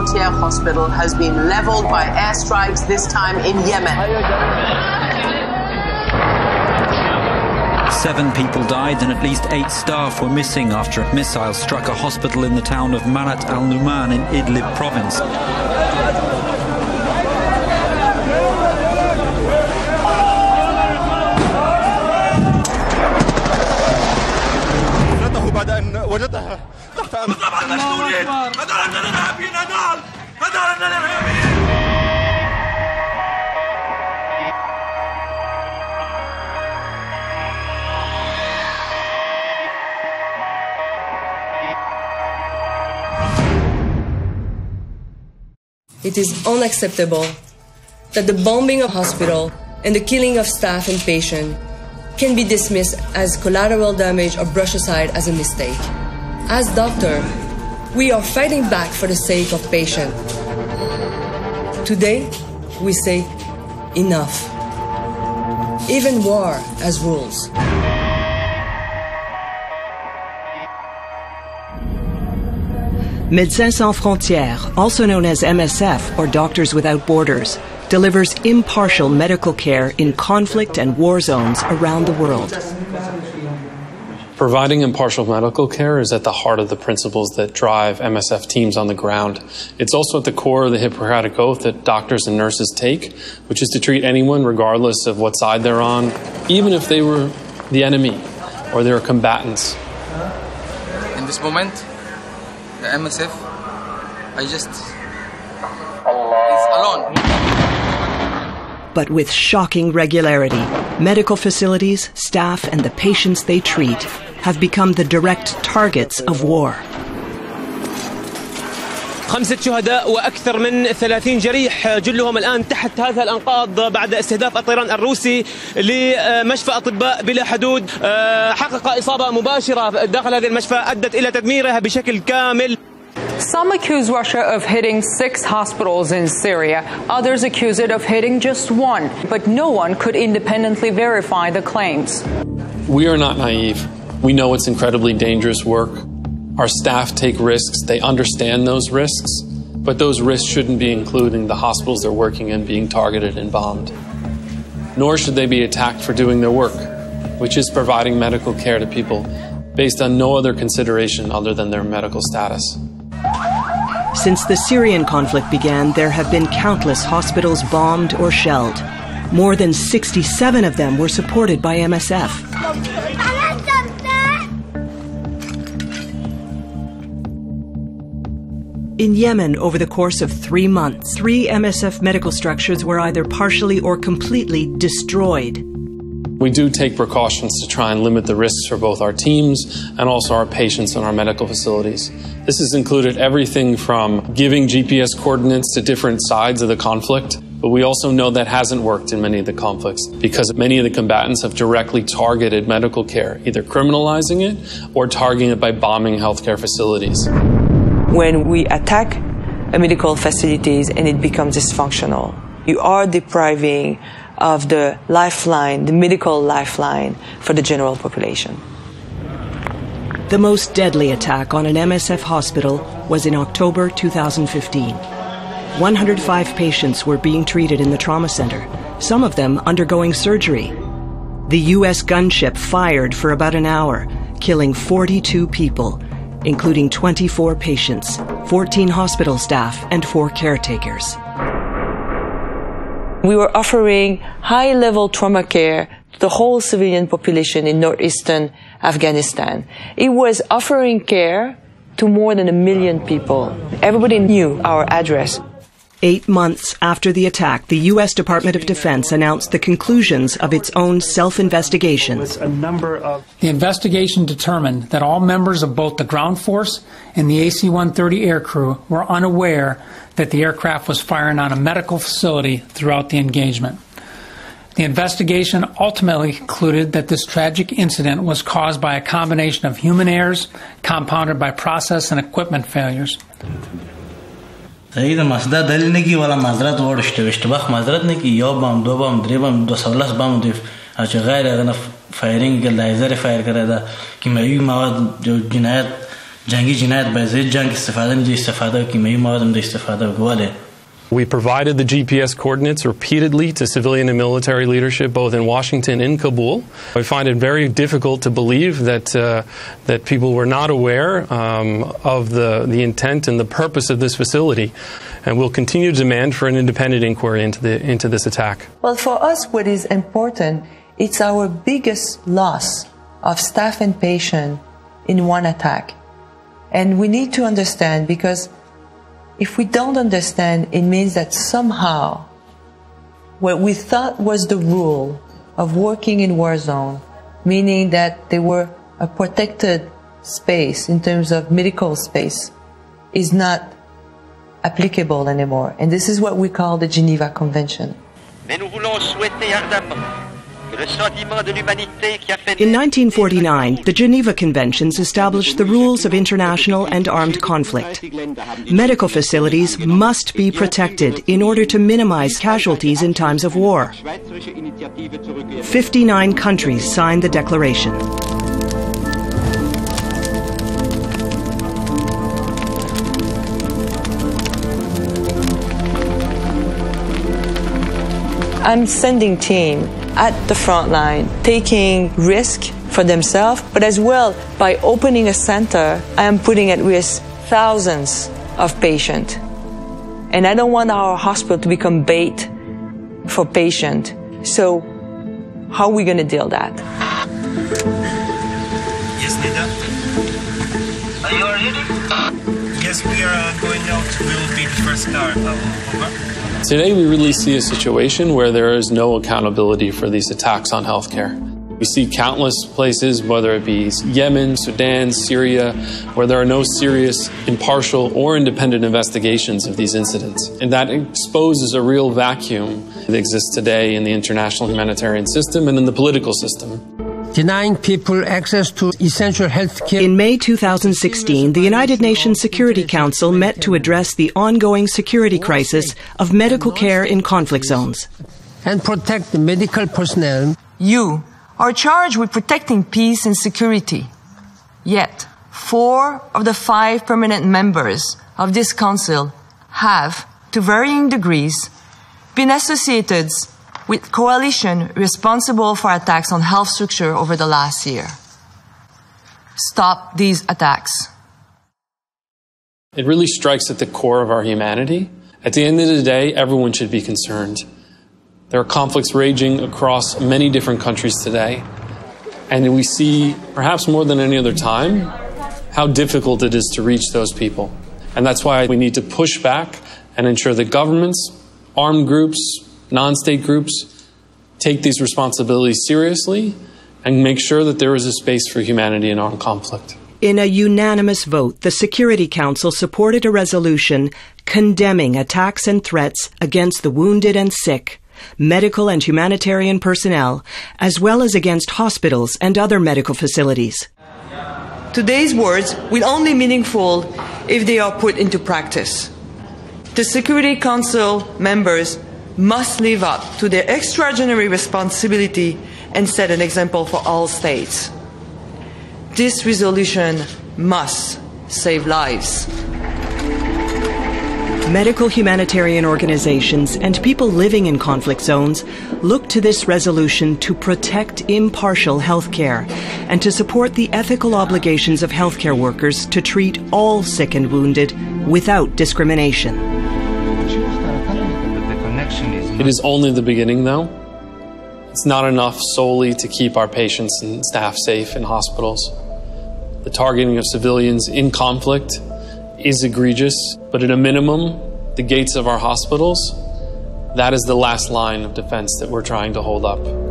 Frontières hospital has been leveled by airstrikes, this time in Yemen. 7 people died and at least 8 staff were missing after a missile struck a hospital in the town of Manat al-Numan in Idlib province. It is unacceptable that the bombing of hospital and the killing of staff and patient can be dismissed as collateral damage or brushed aside as a mistake. As doctor, we are fighting back for the sake of patient. Today, we say enough. Even war has rules. Médecins Sans Frontières, also known as MSF or Doctors Without Borders, delivers impartial medical care in conflict and war zones around the world. Providing impartial medical care is at the heart of the principles that drive MSF teams on the ground. It's also at the core of the Hippocratic Oath that doctors and nurses take, which is to treat anyone regardless of what side they're on, even if they were the enemy or they were combatants. In this moment, the MSF, is alone. But with shocking regularity, medical facilities, staff, and the patients they treat have become the direct targets of war. 5 شهداء وأكثر من 30 جريح جلهم الآن تحت هذه الأنقاض بعد استهداف الطيران الروسي لمشفى أطباء بلا حدود حقق إصابة مباشرة داخل هذه المشفى أدت إلى تدميرها بشكل كامل. Some accuse Russia of hitting 6 hospitals in Syria. Others accuse it of hitting just 1. But no one could independently verify the claims. We are not naive. We know it's incredibly dangerous work. Our staff take risks. They understand those risks. But those risks shouldn't be including the hospitals they're working in being targeted and bombed. Nor should they be attacked for doing their work, which is providing medical care to people based on no other consideration other than their medical status. Since the Syrian conflict began, there have been countless hospitals bombed or shelled. More than 67 of them were supported by MSF. In Yemen, over the course of 3 months, 3 MSF medical structures were either partially or completely destroyed. We do take precautions to try and limit the risks for both our teams and also our patients in our medical facilities. This has included everything from giving GPS coordinates to different sides of the conflict, but we also know that hasn't worked in many of the conflicts because many of the combatants have directly targeted medical care, either criminalizing it or targeting it by bombing healthcare facilities. When we attack a medical facilities and it becomes dysfunctional, you are depriving of the lifeline, the medical lifeline for the general population. The most deadly attack on an MSF hospital was in October 2015. 105 patients were being treated in the trauma center, some of them undergoing surgery. The U.S. gunship fired for about an hour, killing 42 people, including 24 patients, 14 hospital staff, and 4 caretakers. We were offering high-level trauma care to the whole civilian population in northeastern Afghanistan. It was offering care to more than 1 million people. Everybody knew our address. 8 months after the attack, the U.S. Department of Defense announced the conclusions of its own self-investigation. The investigation determined that all members of both the ground force and the AC-130 aircrew were unaware that the aircraft was firing on a medical facility throughout the engagement. The investigation ultimately concluded that this tragic incident was caused by a combination of human errors compounded by process and equipment failures. صحیح مسئله دلیل نگی ولی معذرت وارشته اشتباه معذرت نگی یا بام دو بام دری بام 210 بام دیف اچ غیر انا فایرینگ که لیزر فایر کرده که میوی مواد جو جنایت جنگی جنایت باید جنگ استفاده می‌کنه استفاده کیمیایی مواد هم استفاده گواله. We provided the GPS coordinates repeatedly to civilian and military leadership, both in Washington and Kabul. We find it very difficult to believe that people were not aware of the intent and the purpose of this facility, and we'll continue to demand for an independent inquiry into this attack. Well, for us, what is important, it's our biggest loss of staff and patient in one attack, and we need to understand, because if we don't understand, it means that somehow what we thought was the rule of working in war zone, meaning that they were a protected space in terms of medical space, is not applicable anymore. And this is what we call the Geneva Convention. In 1949, the Geneva Conventions established the rules of international and armed conflict. Medical facilities must be protected in order to minimize casualties in times of war. 59 countries signed the declaration. I'm sending team at the front line, taking risk for themselves, but as well, by opening a center, I am putting at risk thousands of patients. And I don't want our hospital to become bait for patients. So how are we going to deal with that? Yes, Nida. Are you ready? Yes, we are going out. We will be the first car. Over. Today, we really see a situation where there is no accountability for these attacks on healthcare. We see countless places, whether it be Yemen, Sudan, Syria, where there are no serious, impartial, or independent investigations of these incidents. And that exposes a real vacuum that exists today in the international humanitarian system and in the political system. Denying people access to essential health care. In May 2016, the United Nations Security Council met to address the ongoing security crisis of medical care in conflict zones. And protect the medical personnel. You are charged with protecting peace and security. Yet, 4 of the 5 permanent members of this council have, to varying degrees, been associated with coalition responsible for attacks on health structure over the last year. Stop these attacks. It really strikes at the core of our humanity. At the end of the day, everyone should be concerned. There are conflicts raging across many different countries today. And we see, perhaps more than any other time, how difficult it is to reach those people. And that's why we need to push back and ensure that governments, armed groups, non-state groups take these responsibilities seriously and make sure that there is a space for humanity in armed conflict. In a unanimous vote, the Security Council supported a resolution condemning attacks and threats against the wounded and sick, medical and humanitarian personnel, as well as against hospitals and other medical facilities. Today's words will only be meaningful if they are put into practice. The Security Council members must live up to their extraordinary responsibility and set an example for all states. This resolution must save lives. Medical humanitarian organizations and people living in conflict zones look to this resolution to protect impartial health care and to support the ethical obligations of healthcare workers to treat all sick and wounded without discrimination. It is only the beginning, though. It's not enough solely to keep our patients and staff safe in hospitals. The targeting of civilians in conflict is egregious, but at a minimum, the gates of our hospitals, that is the last line of defense that we're trying to hold up.